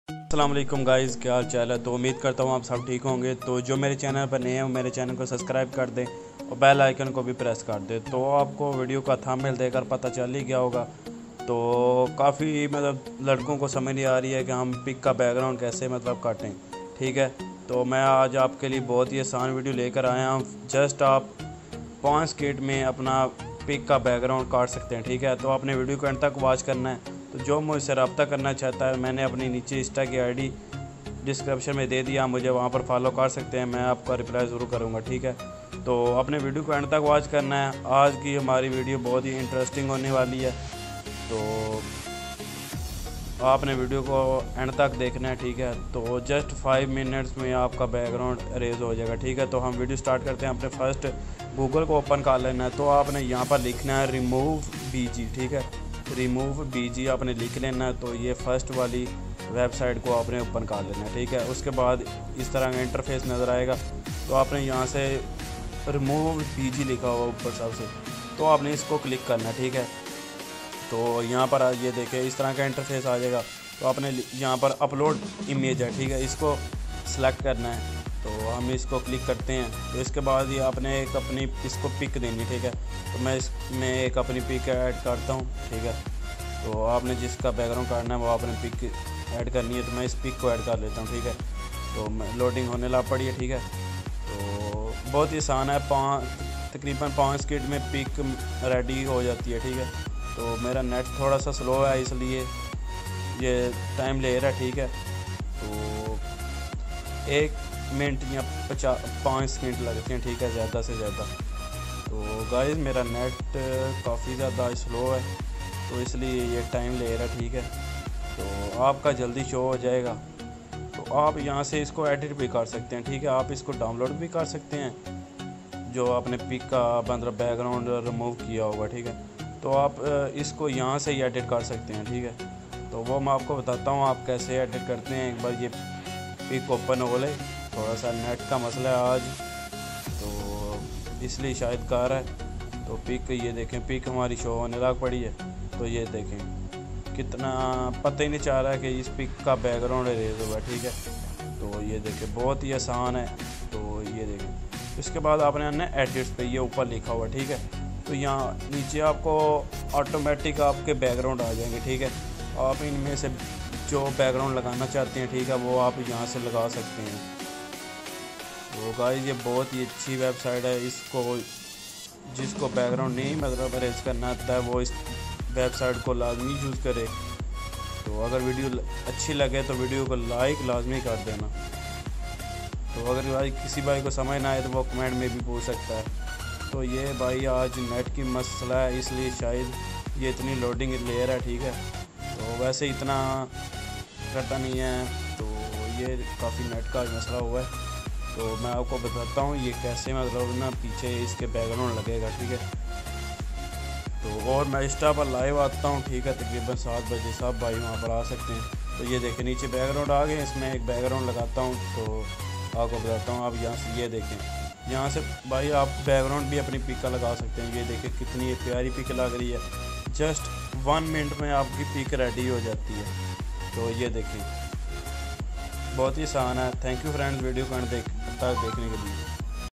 अस्सलाम वालेकुम गाइज़, क्या हाल चाल है। तो उम्मीद करता हूँ आप सब ठीक होंगे। तो जो मेरे चैनल पर नए हैं वो मेरे चैनल को सब्सक्राइब कर दें और बेल आइकन को भी प्रेस कर दें। तो आपको वीडियो का थंबनेल देखकर पता चल ही गया होगा। तो काफ़ी लड़कों को समझ नहीं आ रही है कि हम पिक का बैकग्राउंड कैसे काटें। ठीक है, तो मैं आज आपके लिए बहुत ही आसान वीडियो लेकर आया हूँ। जस्ट आप 5 सेकंड में अपना पिक का बैकग्राउंड काट सकते हैं। ठीक है, तो आपने वीडियो को एंड तक वॉच करना है। तो जो मुझसे रब्ता करना चाहता है, मैंने अपनी नीचे इंस्टा की आईडी डिस्क्रिप्शन में दे दिया, मुझे वहाँ पर फॉलो कर सकते हैं। मैं आपका रिप्लाई ज़रूर करूँगा। ठीक है, तो अपने वीडियो को एंड तक वॉच करना है। आज की हमारी वीडियो बहुत ही इंटरेस्टिंग होने वाली है, तो आपने वीडियो को एंड तक देखना है। ठीक है, तो जस्ट 5 मिनट्स में आपका बैकग्राउंड अरेज हो जाएगा। ठीक है, तो हम वीडियो स्टार्ट करते हैं। आपने फर्स्ट गूगल को ओपन कर लेना है। तो आपने यहाँ पर लिखना है रिमूव बीजी। ठीक है, रिमूव बीजी आपने लिख लेना है। तो ये फर्स्ट वाली वेबसाइट को आपने ओपन कर लेना है। ठीक है, उसके बाद इस तरह का इंटरफेस नज़र आएगा। तो आपने यहाँ से रिमूव बीजी लिखा हुआ ऊपर सबसे, तो आपने इसको क्लिक करना है। ठीक है, तो यहाँ पर ये देखें इस तरह का इंटरफेस आ जाएगा। तो आपने यहाँ पर अपलोड इमेज है, ठीक है, इसको सेलेक्ट करना है। तो हम इसको क्लिक करते हैं। तो इसके बाद ये आपने एक अपनी इसको पिक देनी। ठीक है, तो मैं इसमें एक अपनी पिक ऐड करता हूँ। ठीक है, तो आपने जिसका बैकग्राउंड काटना है वो आपने पिक ऐड करनी है। तो मैं इस पिक को ऐड कर लेता हूँ। ठीक है, तो लोडिंग होने लग पड़ी है। ठीक है, तो बहुत ही आसान है। तकरीबन 5 सेकंड में पिक रेडी हो जाती है। ठीक है, तो मेरा नेट थोड़ा सा स्लो है इसलिए ये टाइम ले रहा है। ठीक है, तो 1 मिनट या 5 सेकंड लगते हैं। ठीक है, ज़्यादा से ज़्यादा। तो गाइस मेरा नेट काफ़ी ज़्यादा स्लो है, तो इसलिए ये टाइम ले रहा है। ठीक है, तो आपका जल्दी शो हो जाएगा। तो आप यहाँ से इसको एडिट भी कर सकते हैं। ठीक है, आप इसको डाउनलोड भी कर सकते हैं जो आपने पिक का बैकग्राउंड रिमूव किया होगा। ठीक है, तो आप इसको यहाँ से ही एडिट कर सकते हैं। ठीक है, तो वो मैं आपको बताता हूँ आप कैसे एडिट करते हैं। एक बार ये पिक ओपन हो ले, थोड़ा सा नेट का मसला है आज, तो इसलिए शायद कार है। तो पिक ये देखें, पिक हमारी शो होने लग पड़ी है। तो ये देखें कितना पता ही नहीं चाह रहा है कि इस पिक का बैकग्राउंड इरेज हुआ। ठीक है, तो ये देखें बहुत ही आसान है। तो ये देखें, इसके बाद आपने आना एडिट्स पे, ये ऊपर लिखा हुआ। ठीक है, तो यहाँ नीचे आपको ऑटोमेटिक आपके बैकग्राउंड आ जाएंगे। ठीक है, आप इनमें से जो बैकग्राउंड लगाना चाहते हैं, ठीक है, वो आप यहाँ से लगा सकते हैं। तो गाइस ये बहुत ही अच्छी वेबसाइट है। इसको जिसको बैकग्राउंड नहीं अरेंज करना आता है वो इस वेबसाइट को लाजमी यूज़ करे। तो अगर वीडियो अच्छी लगे तो वीडियो को लाइक लाजमी कर देना। तो अगर भाई किसी भाई को समझ ना आए तो वो कमेंट में भी पूछ सकता है। तो ये भाई आज नेट की मसला है, इसलिए शायद ये इतनी लोडिंग ले रहा है। ठीक है, तो वैसे इतना करता नहीं है, तो ये काफ़ी नेट का मसला हुआ है। तो मैं आपको बताता हूँ ये कैसे पीछे इसके बैकग्राउंड लगेगा। ठीक है, तो और मैं इंस्टा पर लाइव आता हूँ। ठीक है, तकरीबन 7 बजे सब भाई वहाँ पर आ सकते हैं। तो ये देखें नीचे बैकग्राउंड आ गए, इसमें एक बैकग्राउंड लगाता हूँ। तो आपको बताता हूँ, आप यहाँ से ये देखें, यहाँ से भाई आप बैकग्राउंड भी अपनी पिक का लगा सकते हैं। ये देखें कितनी ये प्यारी पिक लग रही है। जस्ट 1 मिनट में आपकी पिक रेडी हो जाती है। तो ये देखें बहुत ही आसान है। थैंक यू फ्रेंड्स वीडियो को देखने के लिए।